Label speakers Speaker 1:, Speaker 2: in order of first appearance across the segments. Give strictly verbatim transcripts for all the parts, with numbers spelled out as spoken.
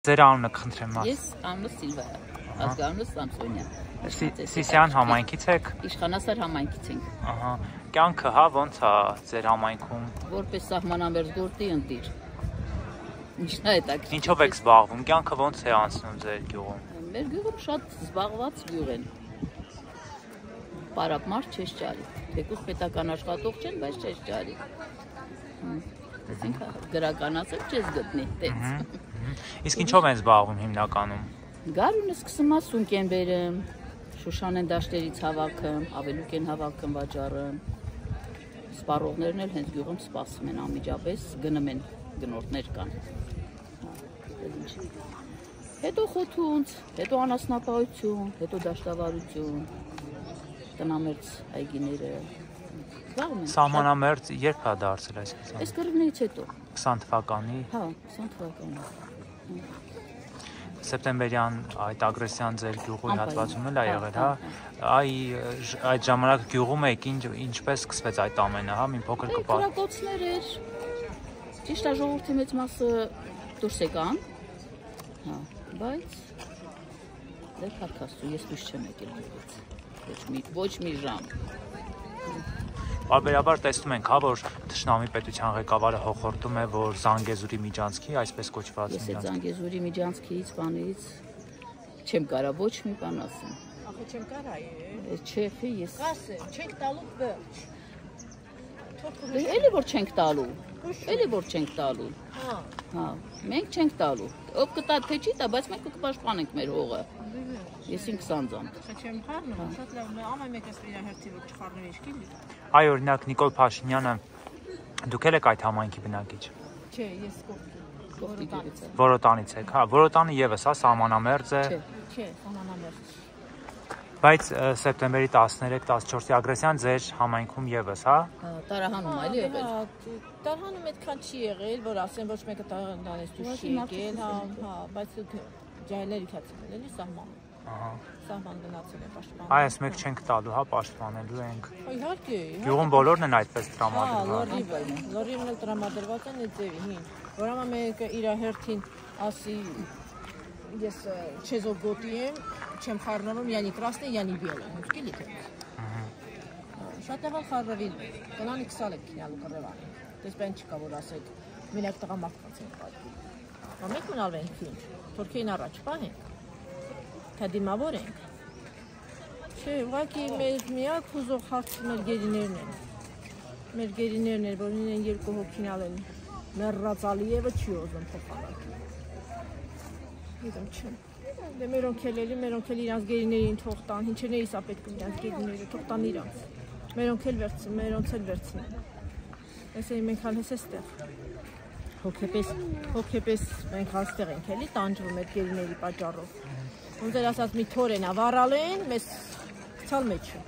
Speaker 1: Ձեր անունը խնդրեմ։
Speaker 2: Ես անունս Սիլվա եմ, ազգանունս Սամսոնյան։
Speaker 1: Սիսիան համայնքից եք։
Speaker 2: Իշխանասար համայնքից ենք։
Speaker 1: Ահա։ Կյանքը հա ոնց է ձեր համայնքում։
Speaker 2: Որպես սահմանամերձ գործի ընտիր։ Ինչն է դա։
Speaker 1: Ինչով եք զբաղվում։ Կյանքը ոնց է անցնում ձեր գյուղում։
Speaker 2: Մեր գյուղում շատ զբաղված գյուղ են։ Պարապ մարդ չես ճարի։ Թեկուզ պետական աշխատող չեն, բայց չես ճարի։ Այսինքն գրականացել չես գտնի, տենց։
Speaker 1: Իսկ ինչով են զբաղվում հիմնականում։
Speaker 2: Գարունը սկսում է սունկ են բերում, շուշան են դաշտերից հավաքում, ավելուկ են հավաքում վաճառում։ Սպառողներն էլ հենց գյուղում սպասում են անմիջապես, գնում են գնորդներ կան։ Հետո խոթունց, հետո անասնապահություն, հետո դաշտավարություն, տնամերձ այգիները։
Speaker 1: Սահմանամերձ երբ է դարձել այսպես։
Speaker 2: Այս կռիվներից հետո։
Speaker 1: քսան թվականի։
Speaker 2: Հա, քսան թվականի։
Speaker 1: Սեպտեմբերյան այդ ագրեսիան ձեր գյուղի հատվածում էլ է եղել, հա։ Այ այդ ժամանակ գյուղում եք ինչպես սկսվեց այդ ամենը, հա, մի փոքր կպար։
Speaker 2: Կրակոցներ էր։ Ճիշտ է, ժողովրդի մեծ մասը դուրս եկան։ Հա, բայց դե քարքաստու ես դուրս չեմ եկել գյուղից։ Ոչ մի ոչ մի ժամ։
Speaker 1: Բարբերաբար տեսնում ենք, հա, որ Թշնամի պետության ղեկավարը հոխորտում է, որ Զանգեզուրի միջանցքի, այսպես կոչված
Speaker 2: Ես այդ Զանգեզուրի միջանցքից, բանից չեմ կարա ոչ մի բան ասեմ։
Speaker 3: Ախո չեմ կարա։
Speaker 2: Չեխի ես։
Speaker 3: Ասեմ, չենք տալու վերջ։
Speaker 2: Էլի որ չենք տալու։ Էլի որ չենք տալու։
Speaker 3: Հա։
Speaker 2: Հա, մենք չենք տալու։ Ով կտա թե չի տա, բայց մենք կպաշտպանենք մեր հողը։ Ես ինքս անձամբ։
Speaker 3: Չեմ խառնում, շատ լավ, ամեն մեկը իր հերթի որ չխառնում իր քիլի։
Speaker 1: Այ օրինակ Նիկոլ Փաշինյանը դուք եք այդ համայնքի բնակիչ։
Speaker 3: Չէ, ես կողքի։
Speaker 1: Որոտանից եք, հա, Որոտանը եւս հա սահմանամերձ է։
Speaker 3: Չէ, չէ, սահմանամերձ։
Speaker 1: Բայց սեպտեմբերի տասներեք տասնչորսի ագրեսիան ձեր համայնքում եւս, հա։
Speaker 2: Տարահանում այլ եղել։
Speaker 3: Տարհանում այդքան չի եղել, որ ասեն ոչ մեկը տարանից դուրս չի եկել, հա, հա, բայց ջայլերի քացել էլի սահմանը։
Speaker 1: Ահա։
Speaker 3: Սահման գնացել է պաշտպանել։
Speaker 1: Այս մեկ չենք տալու, հա, պաշտպանելու ենք։
Speaker 3: Իհարկե։
Speaker 1: Գյուղում բոլորն են այդպես
Speaker 3: Հա,
Speaker 1: տրամադրված։
Speaker 3: լորիվը, լորիվն էլ տրամադրված են այդ ձևի հին։ Որոմա մեկը իր հերթին ասի ես չեզով գոտի եմ, չեմ խառնվում, յանի կրասնի, յանի բիել եմ, հուսկի լիքը։ Շատ եղալ խառնվիլ, կնանի քսալ եք կինալու կռևան, դες բեն չկա, որ ասեք, մինակ տղամարդկաց ենք պատվի։ Մենք ունալվենք քին, թորքեին առաջ պահենք, թե դիմավոր ենք։ Չէ, ուղղակի մեր միակ հուզող հարցը մեր գերիներն են։ Մեր գերիներն են, որ իրեն երկու հոգին ալեն, մեռած Ալիևը չի ուզում փոխանակել։ Գիտեմ չեմ։ Դե մերոնք էլ էլի, մերոնք էլ իրանց գերիներին թող տան, ինչն է իսա պետք է իրանց գերիները թող տան իրանց։ Մերոնք էլ վերցնեն, մերոնց էլ վերցնեն։ Այսինքն մենք հալ հես էստեղ։ Հոգեպես, հոգեպես մենք հաստեղ ենք էլի տանջվում այդ գերիների պատճառով։ Ոնց էր ասած մի թոր են ավարալ են, մեզ ցալ մեջը։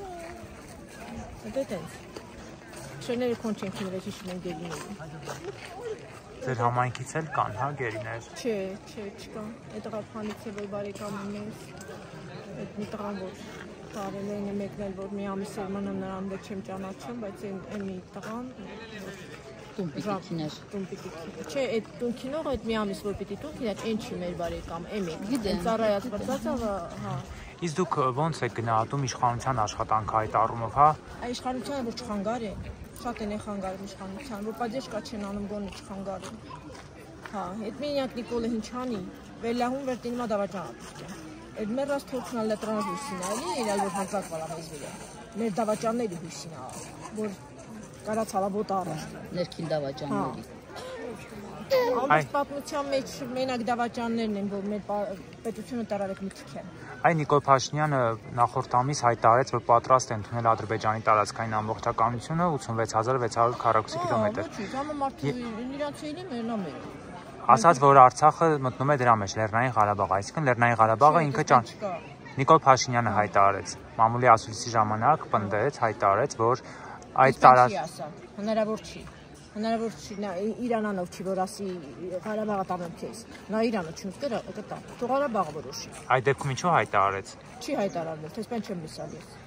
Speaker 3: Դա տենց։ Շեները քոն չենք նրեջ հիշում են գերիներին։
Speaker 1: Ձեր համայնքից էլ կան, հա, գերիներ։
Speaker 3: Չէ, չէ, չկան։ Այդ տղափանից է որ բարեկամն ես։ Այդ մի տղան որ տարել են մեկն էլ որ մի ամիս էր մնում նրան դե չեմ ճանաչում, բայց այն մի տղան
Speaker 2: Տունպիկիներ։
Speaker 3: Տունպիկի։ Չէ, այդ տունքինող այդ մի ամիս որ պիտի տունքին այդ այն չի մեր բարեկամ, էմի։ Գիտեն, ծառայած բրծածը, հա։
Speaker 1: Իսկ դուք ոնց եք գնահատում իշխանության աշխատանքը այդ առումով, հա։
Speaker 3: Այ իշխանությունը որ չխանգար է, շատ են խանգարում իշխանության, որ պատժկա չեն անում գոնը չխանգարում։ Հա, այդ մենակ Նիկոլը ինչանի, վերլահում վերտինմա դավաճանա։ Այդ մեռած թորքնալ լետրան հույսին էլի, իրալ որ հազար բալամեզ վիրը։ Մեր դավաճանների հույսին ա, որ կարա ցալաբոտ առաջ։
Speaker 2: Ներքին դավաճանների։
Speaker 3: Ամեն պատմության մեջ մենակ դավաճաններն են, որ մեր պետությունը տարարեք միտք է։
Speaker 1: Այ Նիկոլ Փաշինյանը նախորդ ամիս հայտարարեց, որ պատրաստ են ընդունել Ադրբեջանի տարածքային ամբողջականությունը ութսունվեց հազար վեց հարյուր քառակուսի կիլոմետր։
Speaker 3: Ոչ, ժամը մարդու իրանց էլի մերն ա մեր։
Speaker 1: Ասաց, որ Արցախը մտնում է դրա մեջ, Լեռնային Ղարաբաղը, այսինքն Լեռնային Ղարաբաղը ինքը ճան։ Նիկոլ Փաշինյանը հայտարարեց, մամուլի ասուլիսի ժամանակ պնդեց, հայտարարեց, որ այդ տարած
Speaker 3: հնարավոր չի։ Հնարավոր չի, Իրանանով չի, որ ասի Ղարաբաղը տանեմ քեզ։ Նա Իրանը չունի կտա, թող Ղարաբաղը որոշի։
Speaker 1: Այդ դեպքում ինչու հայտարարեց։
Speaker 3: Չի հայտարարվել, թես բան չեմ լսալիս։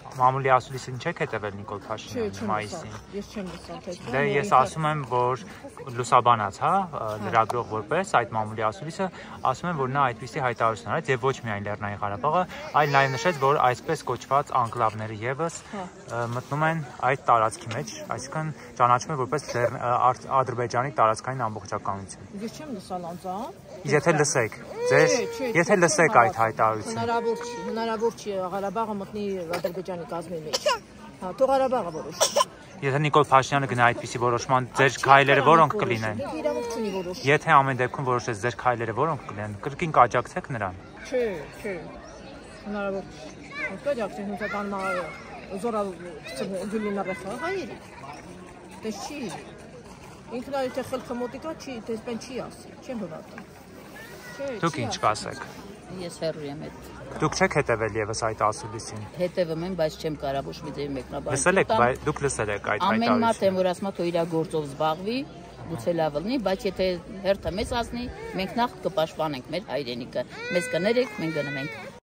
Speaker 1: Մամուլի ասուլիսին չեք հետևել Նիկոլ Փաշինյանի մայիսին։
Speaker 3: Ես չեմ լսել, թե
Speaker 1: Դե ես ասում եմ, որ լուսաբանած, հա, լրագրող որպես այդ մամուլի ասուլիսը ասում եմ, որ նա այդպիսի հայտարարություն արեց եւ ոչ միայն Լեռնային Ղարաբաղը, այլ նաեւ նշեց, որ այսպես կոչված անկլավները եւս մտնում են այդ տարածքի մեջ, այսինքն ճանաչվում է որպես Ադրբեջանի տարածքային ամբողջականություն։
Speaker 3: Ես չեմ լսալ անձամբ։
Speaker 1: Եթե լսեք, ձեր, եթե լսեք այդ հայտարարությունը։
Speaker 3: Հնարավոր չի, հնարավոր չի Ղարաբաղը մտնի Ադրբեջանի կազմի մեջ։ Հա, թող Ղարաբաղը որոշի։
Speaker 1: Եթե Նիկոլ Փաշինյանը գնա այդպիսի որոշման, ձեր քայլերը որոնք կլինեն։
Speaker 3: Իրավունք չունի որոշի։
Speaker 1: Եթե ամեն դեպքում որոշեց ձեր քայլերը որոնք կլինեն, կրկին կաջակցեք նրան։
Speaker 3: Չէ, չէ։ Հնարավոր չի։ Ոնց կաջակցենք հունցական զորալ գլինա ռեխա հայերի։ Դες չի։ Ինքն այլ թե խելքմոտիկա չի, դες բան չի ասի, չեմ հավատում։ Չէ։
Speaker 1: Դուք ինչ կասեք։
Speaker 2: Ես հեռու եմ այդ։
Speaker 1: Դուք չեք հետևել եւս այդ ասուլիսին։
Speaker 2: Հետևում եմ, բայց չեմ կարող ոչ մի դեպի մեկնաբանել։
Speaker 1: Լսել եք, բայց դուք լսել եք այդ հայտարարությունը։
Speaker 2: Ամեն մարդ եմ, որ ասում է, թող իր գործով զբաղվի, գուցե լավ լինի, բայց եթե հերթը մեծ ասնի, մենք նախ կպաշտպանենք մեր հայրենիքը։ Մեզ կներեք, մենք գնում ենք։